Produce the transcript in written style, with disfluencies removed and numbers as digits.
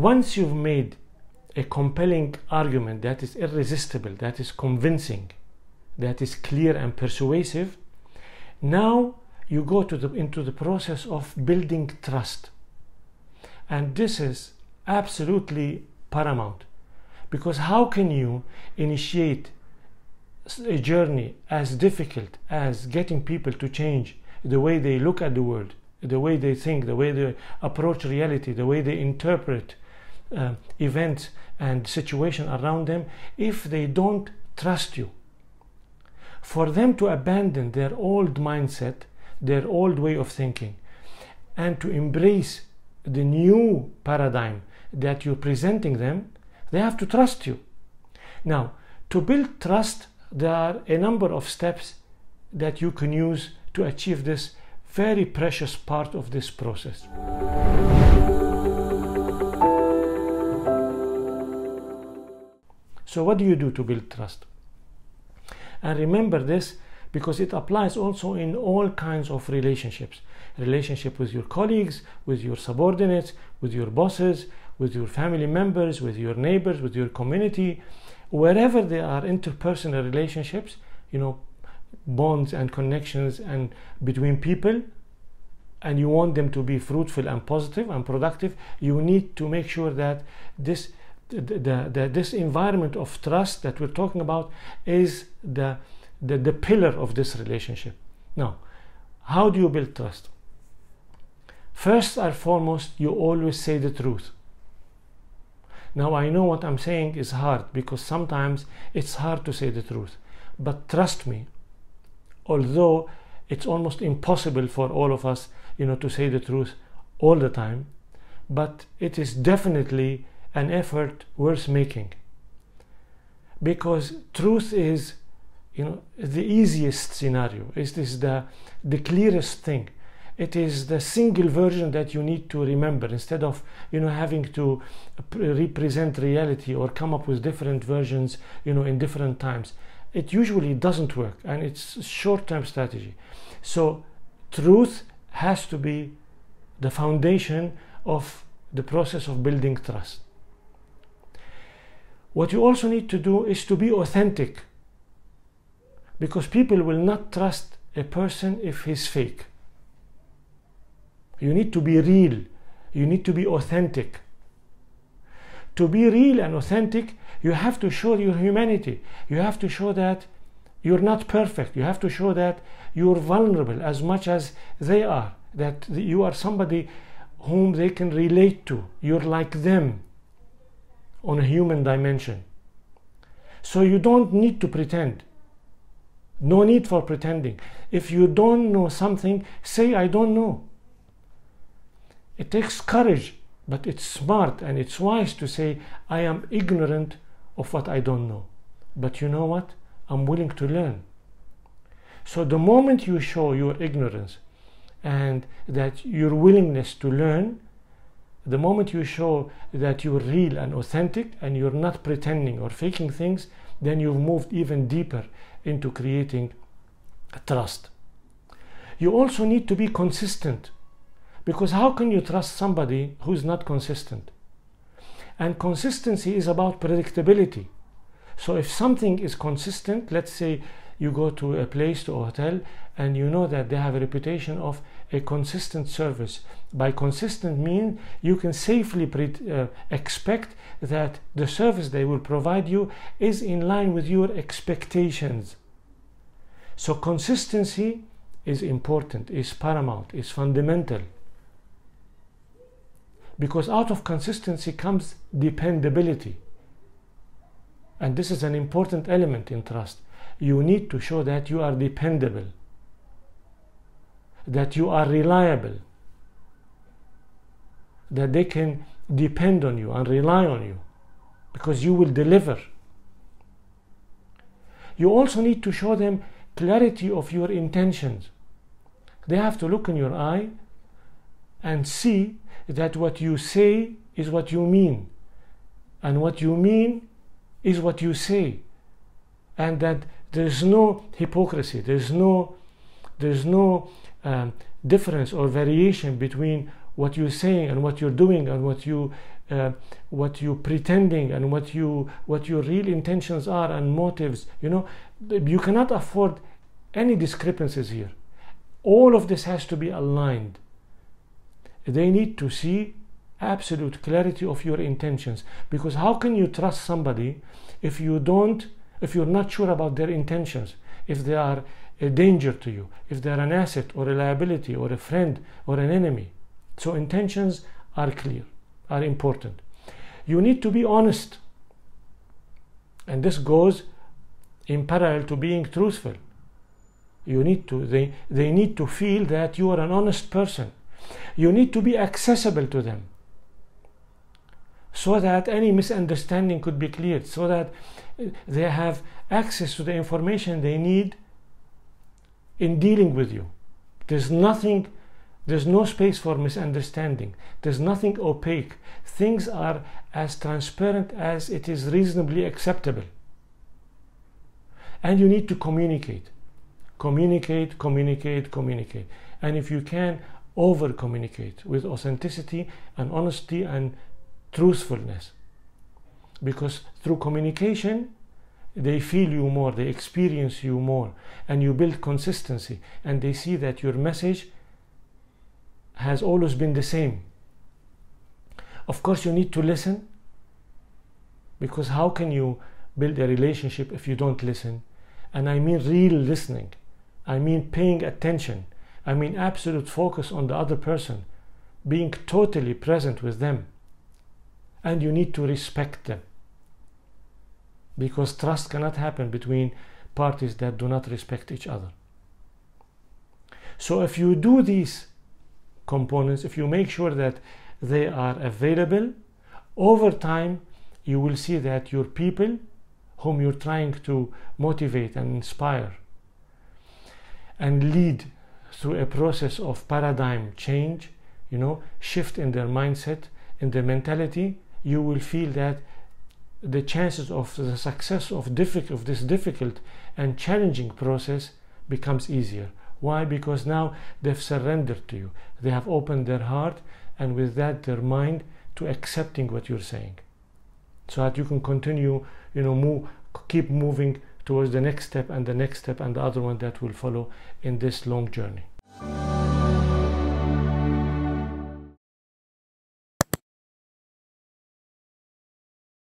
once you've made a compelling argument that is irresistible, that is convincing, that is clear and persuasive, now you go into the process of building trust. And this is absolutely paramount, because how can you initiate a journey as difficult as getting people to change the way they look at the world, the way they think, the way they approach reality, the way they interpret events and situation around them, if they don't trust you? For them to abandon their old mindset, their old way of thinking, and to embrace the new paradigm that you're presenting them, they have to trust you. Now, to build trust, there are a number of steps that you can use to achieve this very precious part of this process. So what do you do to build trust? And remember this, because it applies also in all kinds of relationships. Relationship with your colleagues, with your subordinates, with your bosses, with your family members, with your neighbors, with your community. Wherever there are interpersonal relationships, bonds and connections and between people, and you want them to be fruitful and positive and productive, you need to make sure that this environment of trust that we're talking about is the pillar of this relationship. Now, how do you build trust? First and foremost, you always say the truth. Now, I know what I'm saying is hard, because sometimes it's hard to say the truth. But trust me, although it's almost impossible for all of us, to say the truth all the time, but it is definitely an effort worth making. Because truth is, the easiest scenario. It is the clearest thing. It is the single version that you need to remember, instead of having to represent reality or come up with different versions in different times. It usually doesn't work, and it's a short-term strategy. So truth has to be the foundation of the process of building trust. What you also need to do is to be authentic, because people will not trust a person if he's fake. You need to be real. You need to be authentic. To be real and authentic, you have to show your humanity. You have to show that you're not perfect. You have to show that you're vulnerable as much as they are, that you are somebody whom they can relate to. You're like them on a human dimension. So you don't need to pretend. No need for pretending. If you don't know something, say, I don't know. It takes courage, but it's smart and it's wise to say, I am ignorant of what I don't know. But you know what? I'm willing to learn. So the moment you show your ignorance and that your willingness to learn, the moment you show that you're real and authentic and you're not pretending or faking things, then you've moved even deeper into creating trust. You also need to be consistent, because how can you trust somebody who's not consistent? And consistency is about predictability. So if something is consistent, let's say you go to a place, to a hotel, and you know that they have a reputation of a consistent service. By consistent mean you can safely expect that the service they will provide you is in line with your expectations. So consistency is important, is paramount, is fundamental. Because out of consistency comes dependability. And this is an important element in trust. You need to show that you are dependable, that you are reliable, that they can depend on you and rely on you, because you will deliver. You also need to show them clarity of your intentions. They have to look in your eye and see that what you say is what you mean, and what you mean is what you say, and that there's no hypocrisy, there's no difference or variation between what you're saying and what you're doing and what you what you pretending and what your real intentions are and motives. You know, you cannot afford any discrepancies here. All of this has to be aligned. They need to see absolute clarity of your intentions, because how can you trust somebody if you're not sure about their intentions, if they are a danger to you, if they're an asset or a liability or a friend or an enemy? So intentions are clear, are important. You need to be honest, and this goes in parallel to being truthful. You need to, they need to feel that you are an honest person. You need to be accessible to them, so that any misunderstanding could be cleared, so that they have access to the information they need in dealing with you. There's no space for misunderstanding. There's nothing opaque. Things are as transparent as it is reasonably acceptable. And you need to communicate. Communicate. And if you can, over communicate with authenticity and honesty and truthfulness, because through communication they feel you more, they experience you more, and you build consistency, and they see that your message has always been the same. Of course, you need to listen, because how can you build a relationship if you don't listen? And I mean real listening. I mean paying attention. I mean absolute focus on the other person, being totally present with them. And you need to respect them, because trust cannot happen between parties that do not respect each other. So if you do these components, if you make sure that they are available, over time you will see that your people whom you're trying to motivate and inspire and lead through a process of paradigm change, you know, shift in their mindset, in their mentality, you will feel that the chances of the success of this difficult and challenging process becomes easier. Why? Because now they've surrendered to you. They have opened their heart, and with that their mind, to accepting what you're saying, so that you can continue, you know, keep moving towards the next step and the next step and the other one that will follow in this long journey.